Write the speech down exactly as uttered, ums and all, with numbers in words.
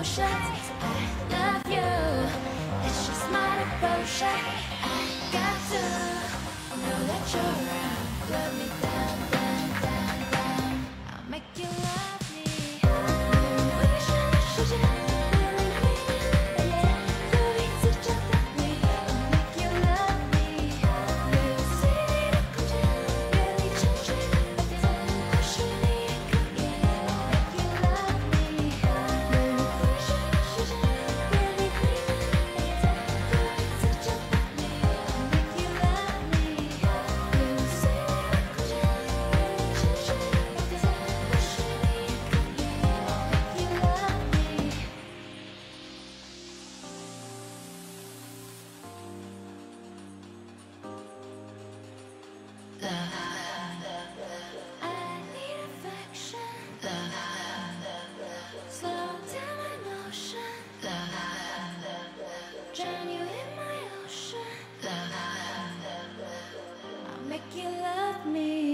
emotions. I love you. It's just my devotion. I got to know that you're around. Love me down, down, down, down. I'll make you love me. Wish I should you really mean it. You're easy to love me. I'll make you love me. You'll see it come down. Really change it. Push me, come in. I'll make you love me. Wish I should you really mean it. You're easy to love me. I'll make you love me. You'll see it come down. Really change it. Push me, come in. I'll make you love me. I need affection. Slow down my motion. Drown you in my ocean. I'll make you love me.